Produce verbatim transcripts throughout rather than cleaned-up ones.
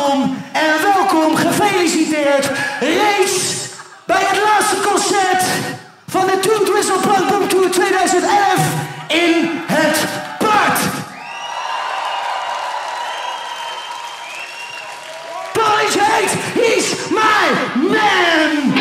welkom en welkom, gefeliciteerd. Reeds bij het laatste concert van de Toon Twistle Punkboom Tour tweeduizend elf in het Paard. Polish Hate, he's my man!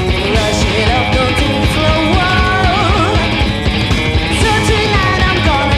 Rush it up, don't think slow. So tonight I'm gonna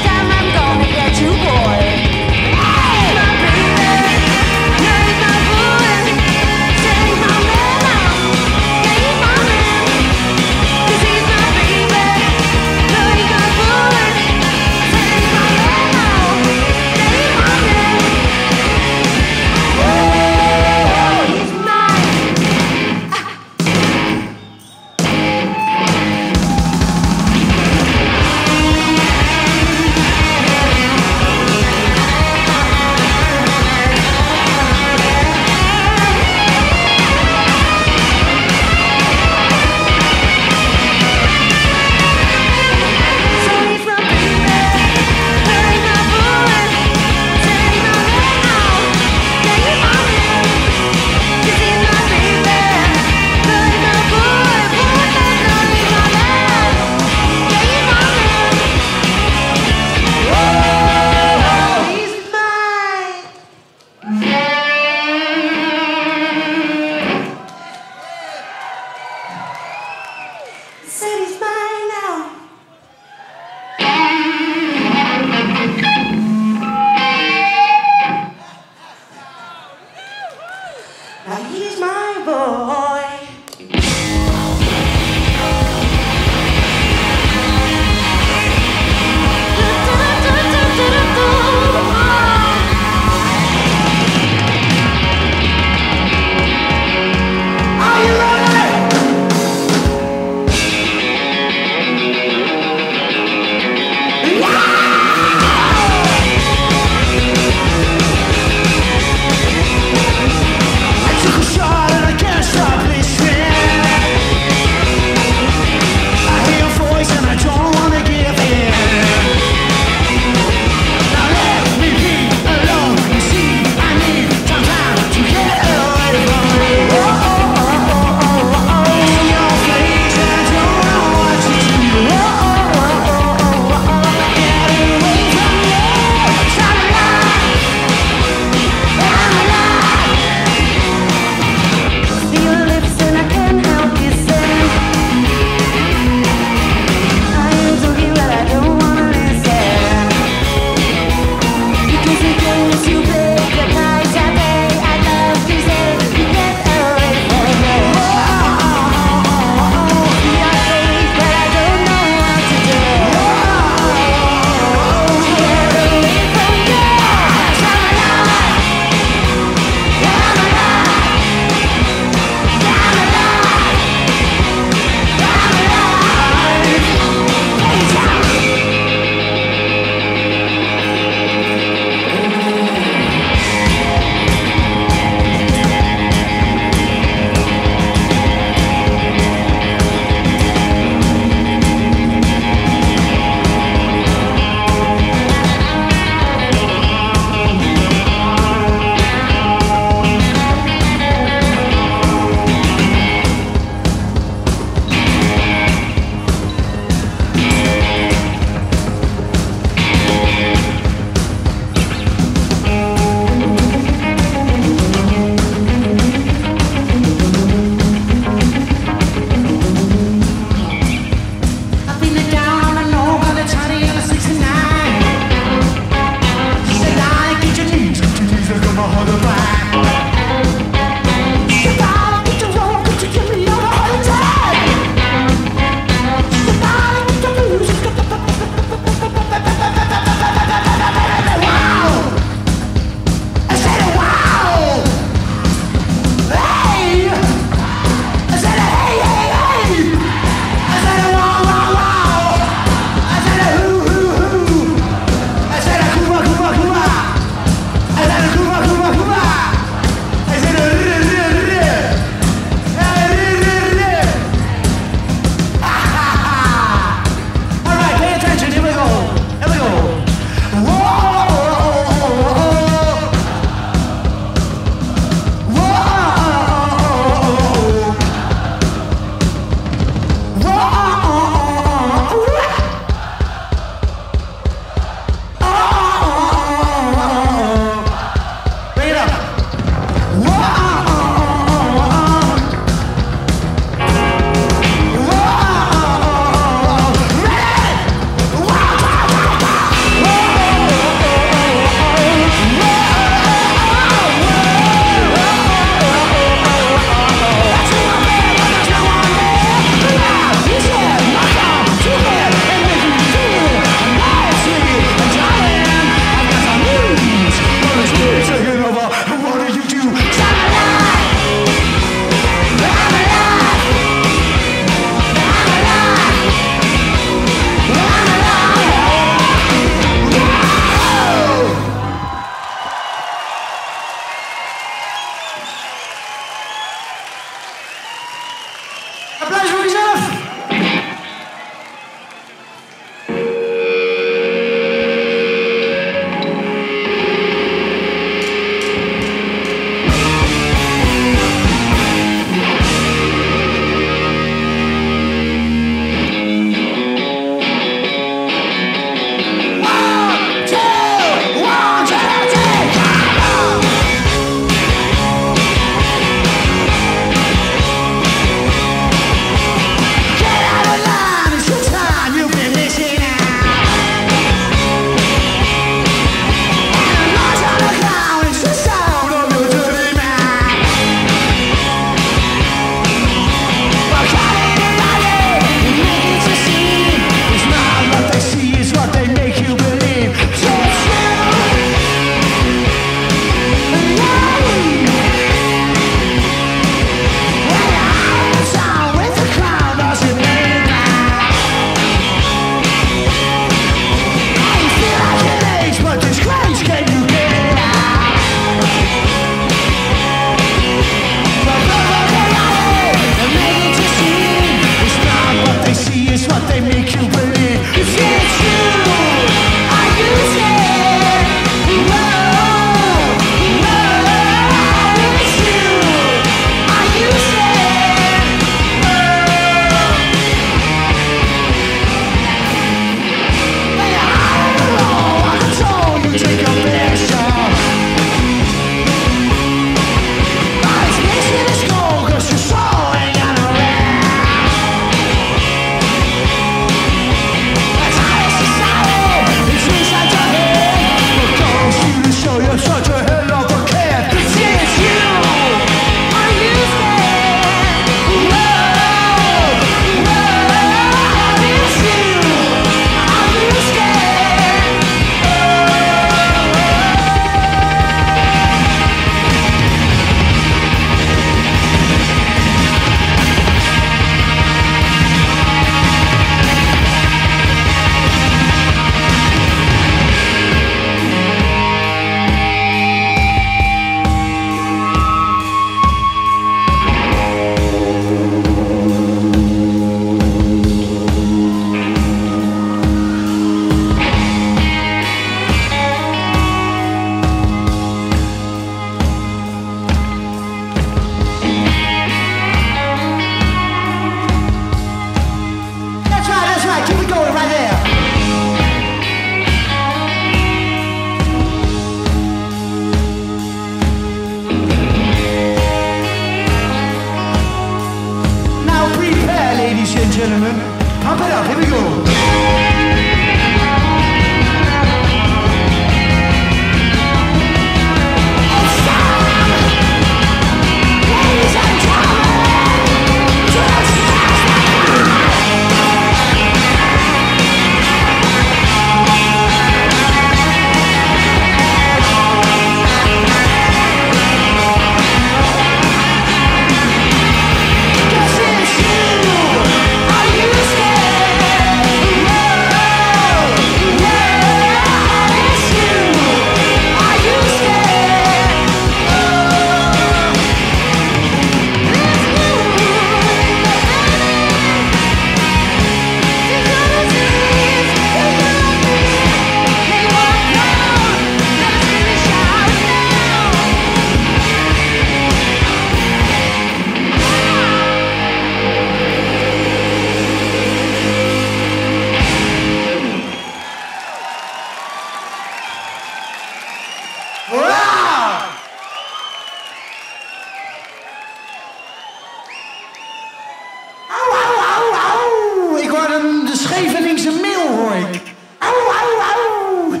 Scheveningse mail hoor ik. Au, au, au.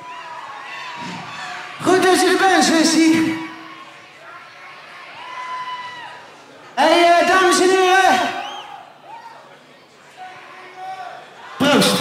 Goed dat je er bent, zussie. Hé, hey, uh, dames en heren. Proost.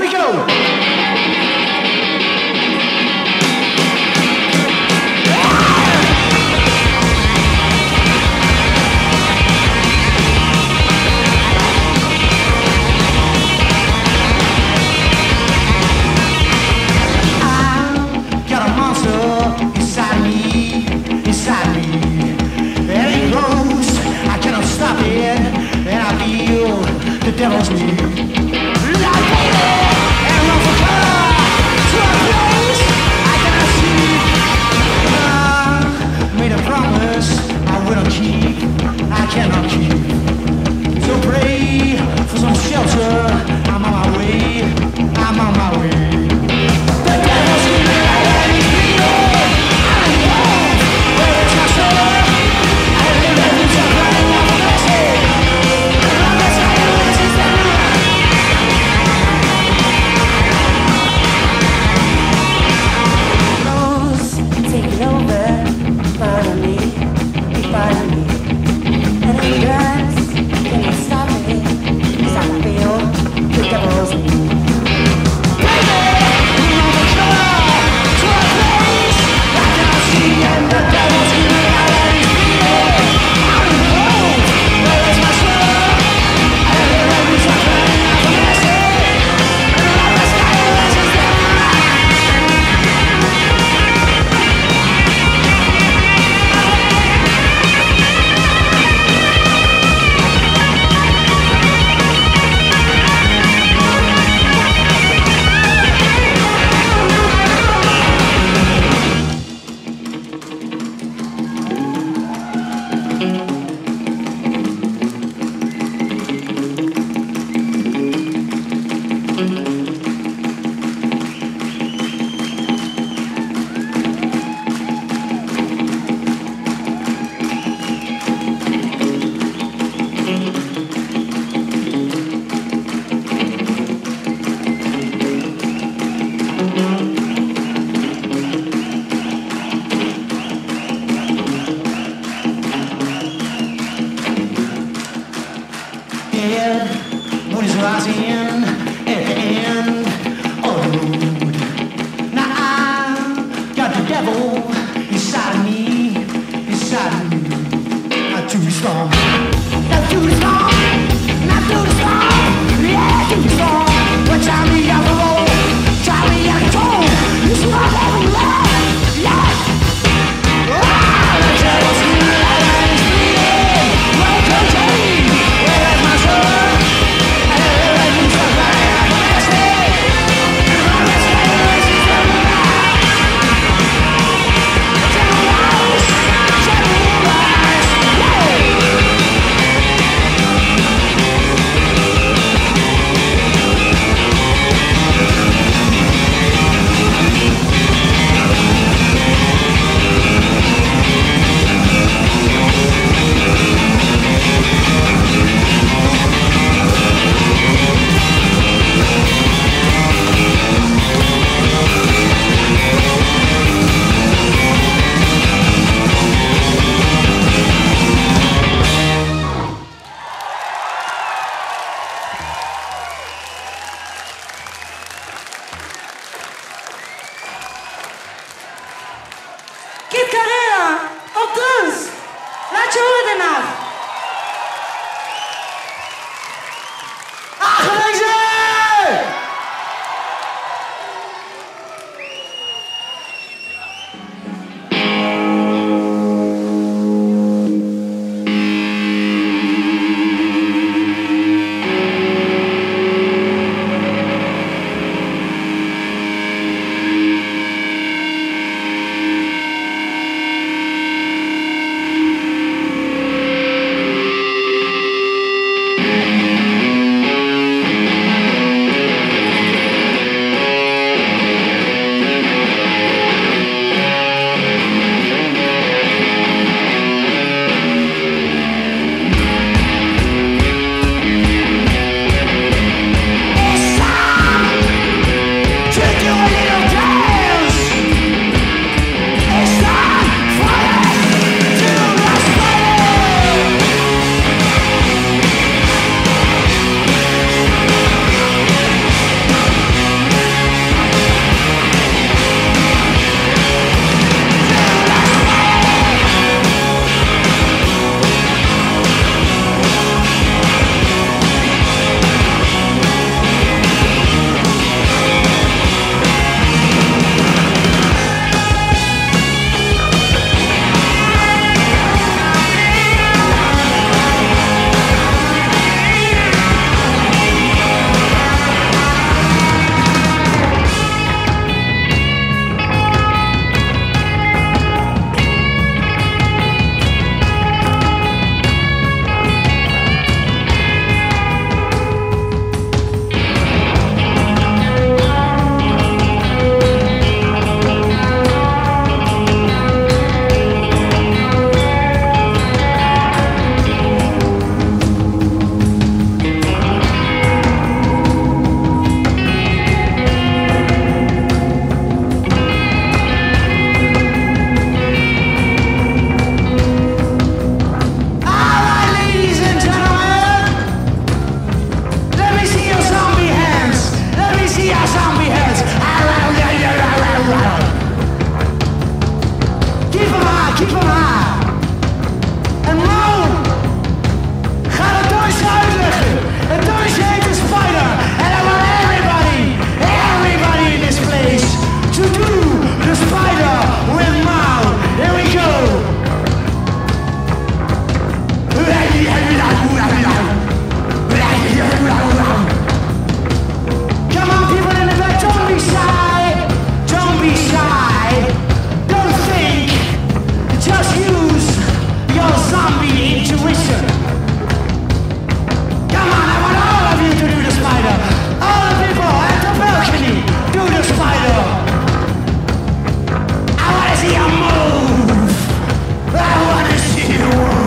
we go. The devil's me. Like baby, and run for cover to a place I cannot see. I made a promise I will keep, I cannot keep. So pray for some shelter. I'm on my way, I'm on my way. The devil's in me and he's bleeding. I'm in love, where's my soul? I live in the crying out for mercy. Moon is rising at the end of the road. Now I got the devil inside of me, inside of me. Not too strong, not too strong, not too strong, yeah, too strong. But try me out the road, try me out the control. You see my devil love, yeah. Ah, the devil's in me and he's bleeding. Well, don't change, where's my soul? keep them high. En Mo gaat het dansje uitleggen. Het dansje heet de Spider. And I want everybody, everybody in this place to do the Spider with Mo. Here we go. Come on, people in the back, don't be shy. Don't be shy. Don't think. Just use your zombie intuition. Come on, I want all of you to do the Spider. All the people at the balcony, do the Spider. I want to see you move. I want to see you move.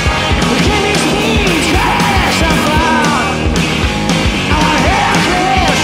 Yeah.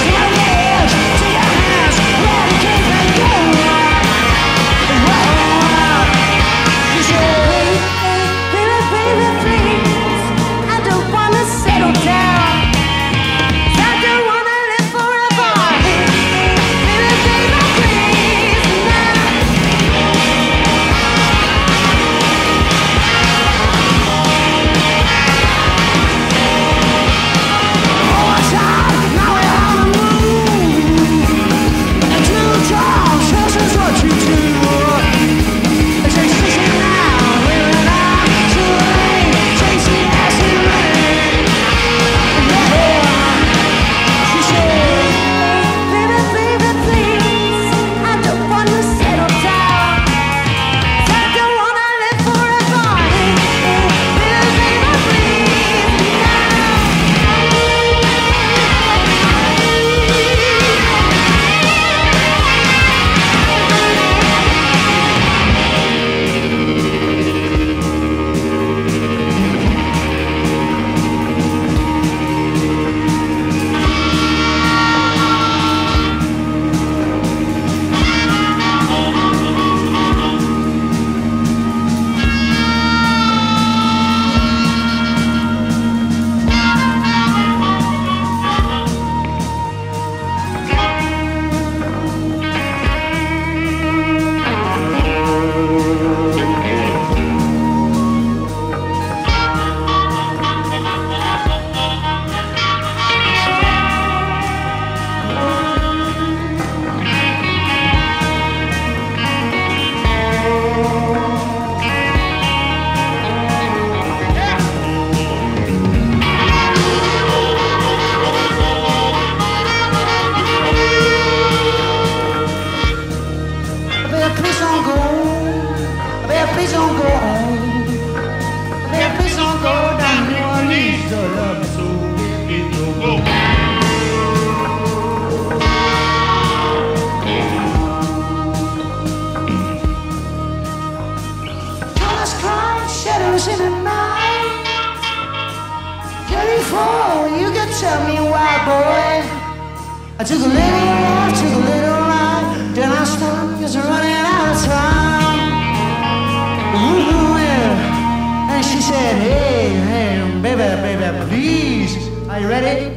before, you can tell me why, boy. I took a little life, took a little life, then I stopped just running out of time. Ooh, yeah. And she said, hey, hey, baby, baby, please, are you ready?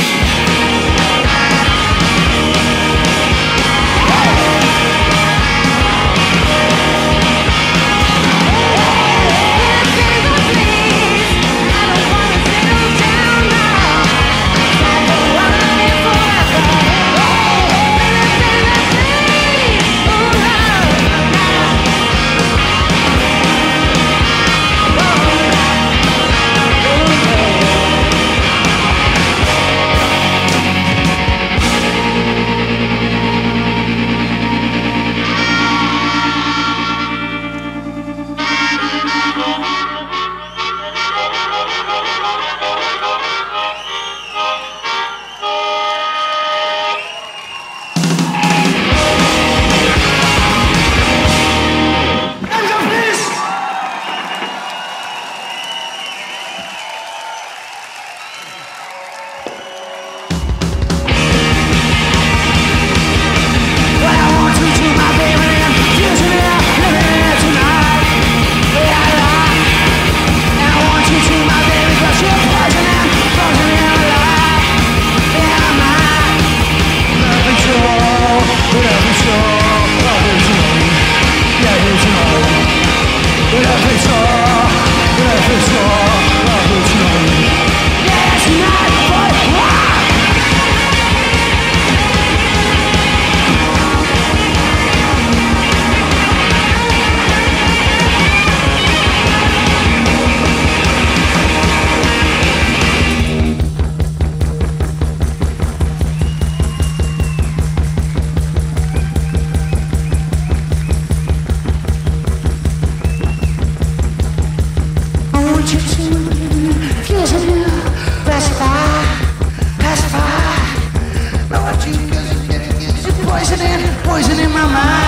Poison in my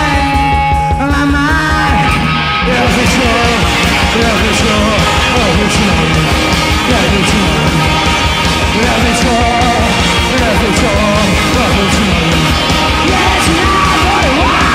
mind, my mind. Love is all, love is all, love is all, love is all, love is all, love is all, love is all. Yeah, it's not what I want.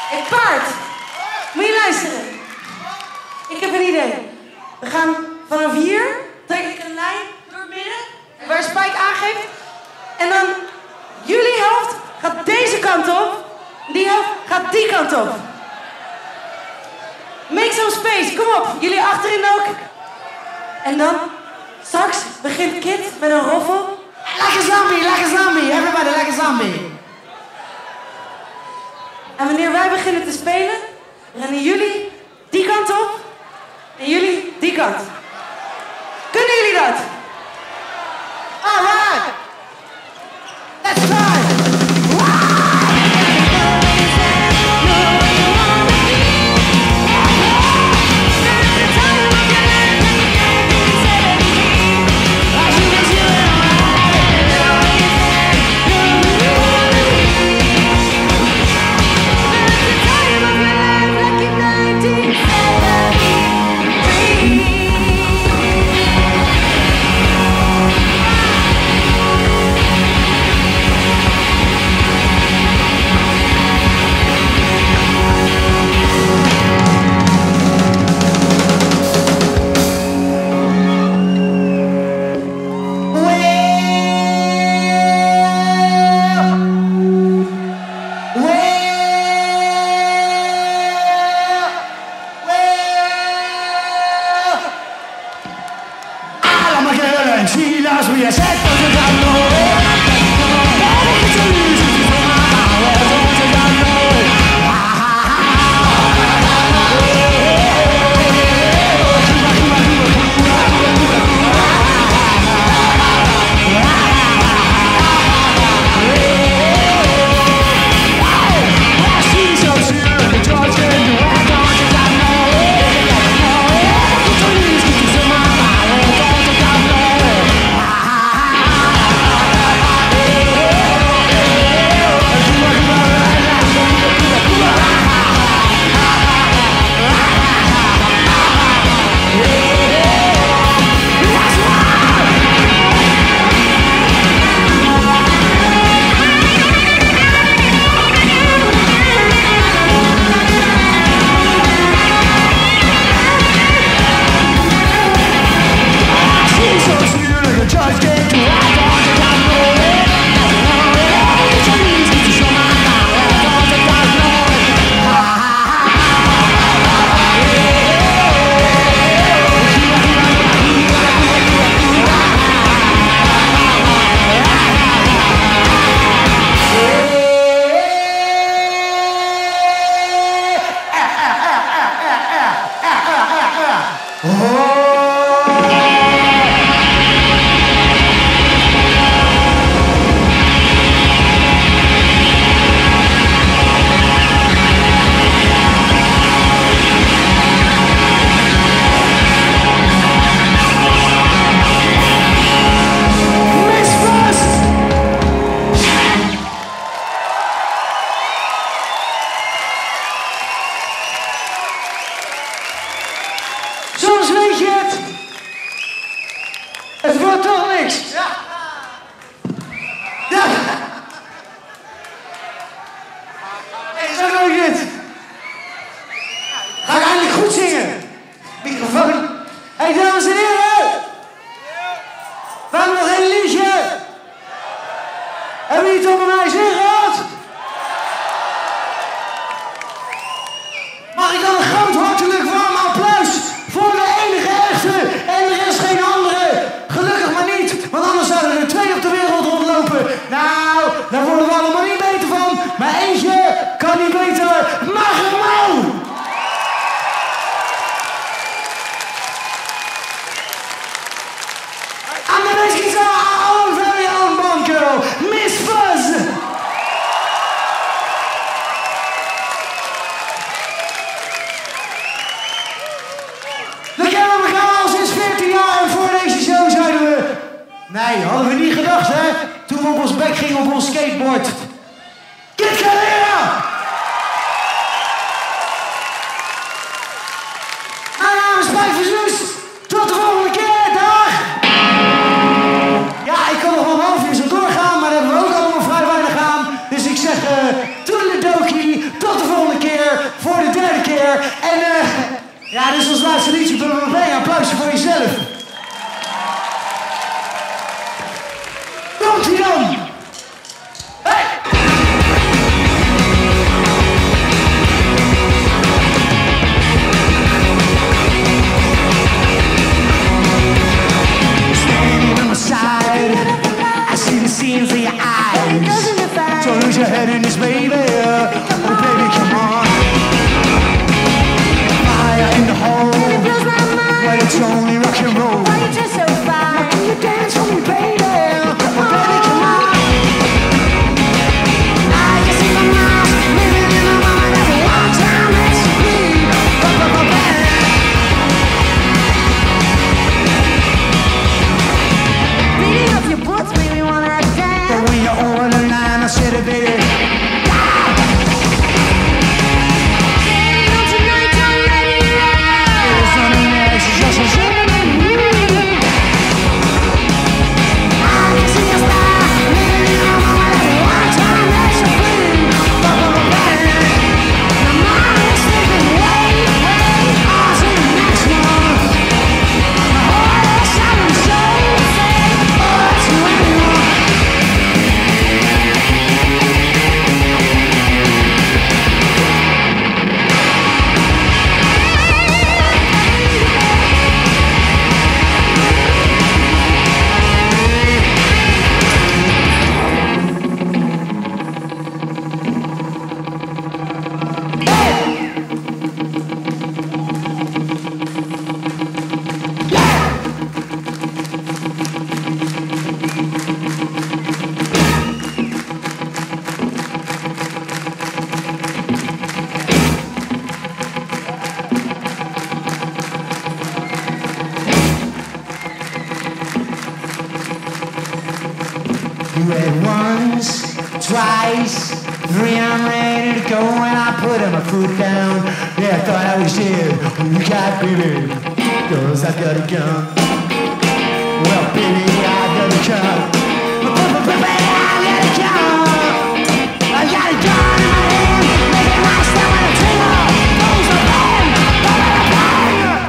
Het paard. Moet je luisteren. Ik heb een idee. We gaan vanaf hier, trek ik een lijn door het midden, waar Spike aangeeft. En dan, jullie helft gaat deze kant op, die helft gaat die kant op. Make some space, kom op. Jullie achterin ook. En dan, straks begint Kit met een roffel. Like a zombie, like a zombie. Everybody like a zombie. En wanneer wij beginnen te spelen, rennen jullie die kant op en jullie die kant. Kunnen jullie dat? All right. Let's try. Soms weet je het. Het wordt toch niks. Ja. Ja. Hey, zo doe ik dit. Ga ik eindelijk goed zingen. Microfoon. Hey, dames en heren. We hebben nog een liedje. Hebben jullie het op mijn zin gehad? Mag ik dan een groot hartelijk warm applaus voor de enige echte en er is geen andere. Gelukkig maar niet, want anders zouden er twee op de wereld rondlopen. Nou, daar worden we allemaal niet beter van. Maar eentje kan niet beter. Magermo! Aan de bass guitar, our very own Bond girl, Miss Fuzz! We kennen elkaar al sinds veertien jaar en voor deze show zeiden we... Nee, hadden we niet gedacht, hè? Toen we op ons bek gingen op ons skateboard. Kit Calera! Mijn naam is Spike Verzoes. Tot de volgende keer, dag! Ja, ik kan nog wel een half uur zo doorgaan, maar daar hebben we ook allemaal vrij weinig aan. Dus ik zeg, uh, toedeledokie, tot de volgende keer. Do it once, twice, three, I'm ready to go. And I put my foot down. Yeah, I thought I was dead. You got baby, cause I got a gun. Well, baby, I got a gun. Baby, I got a gun. I got a gun in my hand, making my stomach tingle. Goes the bang, bang, bang.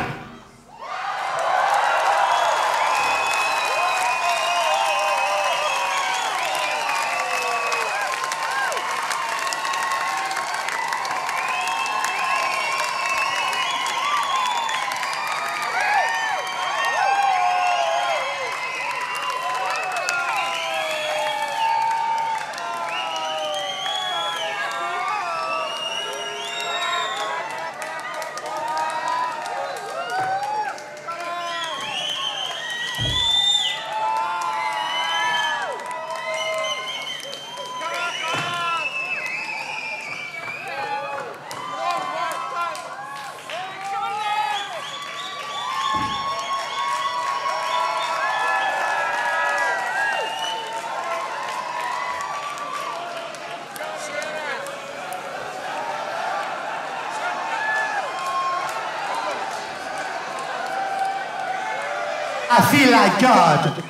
I feel like God.